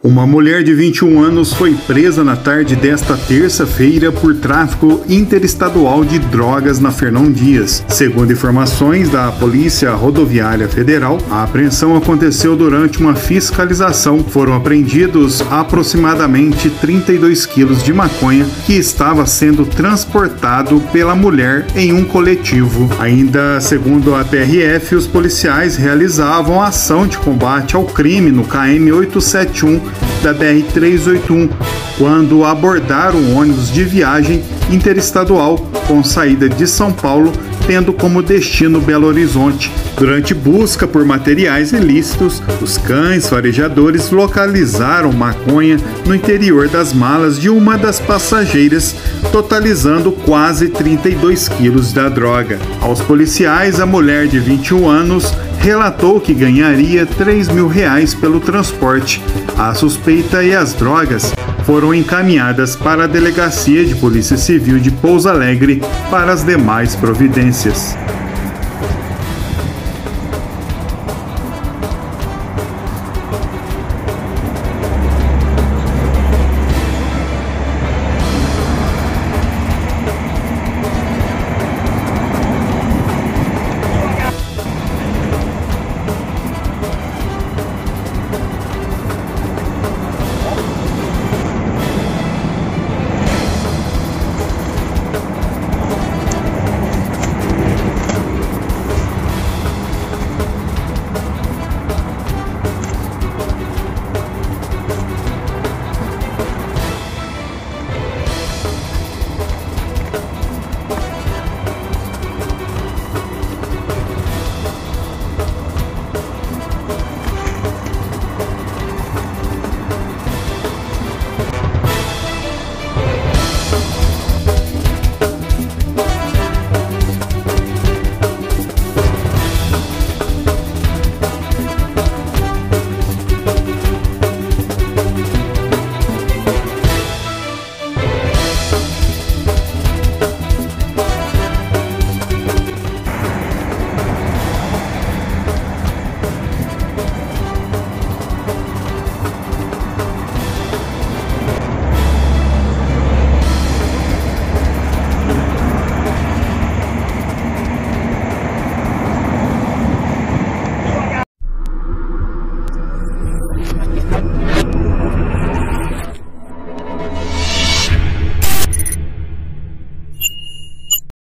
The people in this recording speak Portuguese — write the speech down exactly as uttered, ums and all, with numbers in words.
Uma mulher de vinte e um anos foi presa na tarde desta terça-feira por tráfico interestadual de drogas na Fernão Dias. Segundo informações da Polícia Rodoviária Federal, a apreensão aconteceu durante uma fiscalização. Foram apreendidos aproximadamente trinta e dois quilos de maconha que estava sendo transportado pela mulher em um coletivo. Ainda segundo a P R F, os policiais realizavam a ação de combate ao crime no K M oitocentos e setenta e um da B R trezentos e oitenta e um, quando abordaram um ônibus de viagem interestadual com saída de São Paulo, tendo como destino Belo Horizonte. Durante busca por materiais ilícitos, os cães farejadores localizaram maconha no interior das malas de uma das passageiras, totalizando quase trinta e dois quilos da droga. Aos policiais, a mulher de vinte e um anos relatou que ganharia três mil reais pelo transporte. A suspeita e as drogas foram encaminhadas para a Delegacia de Polícia Civil de Pouso Alegre para as demais providências.